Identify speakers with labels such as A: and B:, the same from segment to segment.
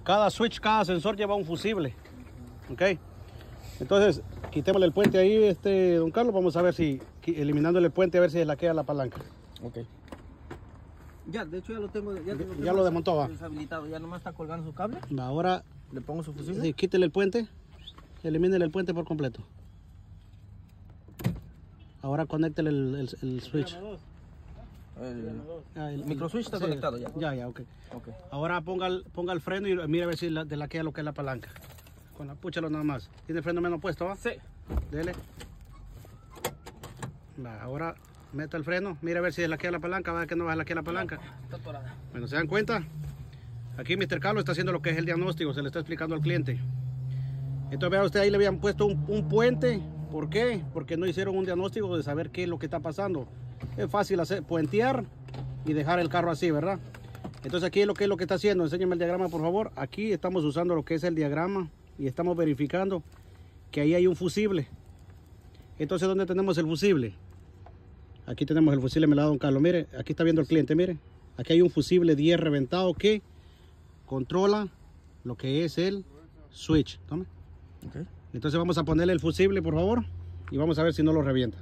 A: Cada switch, cada sensor lleva un fusible. Ok. Entonces, quitémosle el puente ahí, don Carlos. Vamos a ver si, eliminándole el puente, a ver si laquea la palanca. Ok.
B: Ya, de hecho ya lo tengo.
A: Ya lo desmontó, va.
B: Deshabilitado, ya nomás está colgando su cable.
A: Ahora
B: le pongo su fusible.
A: Sí, quítele el puente. Elimínele el puente por completo. Ahora conéctele el switch.
B: El micro switch está conectado ya.
A: Ya, ok. Ahora ponga el freno y mire a ver si laquea lo que es la palanca. Con la púchalo nada más. ¿Tiene el freno menos puesto, va?
B: Sí.
A: Dele. Va, ahora meta el freno. Mira a ver si laquea la palanca. Va a ver que no va a laquear la palanca.
B: Está atorada.
A: Bueno, ¿se dan cuenta? Aquí Mr. Carlos está haciendo lo que es el diagnóstico. Se le está explicando al cliente. Entonces vea usted, ahí le habían puesto un puente. ¿Por qué? Porque no hicieron un diagnóstico de saber qué es lo que está pasando. Es fácil puentear y dejar el carro así, ¿verdad? Entonces aquí es lo que está haciendo. Enséñame el diagrama, por favor. Aquí estamos usando lo que es el diagrama y estamos verificando que ahí hay un fusible. Entonces, ¿dónde tenemos el fusible? Aquí tenemos el fusible, me lo da don Carlos. Mire, aquí está viendo el cliente, mire. Aquí hay un fusible 10 reventado que controla lo que es el switch. Tome.
B: Okay.
A: Entonces vamos a ponerle el fusible, por favor, y vamos a ver si no lo revienta.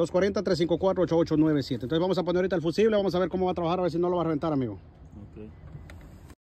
A: 240-354-8897. Entonces vamos a poner ahorita el fusible, vamos a ver cómo va a trabajar, a ver si no lo va a reventar, amigo.
B: Okay.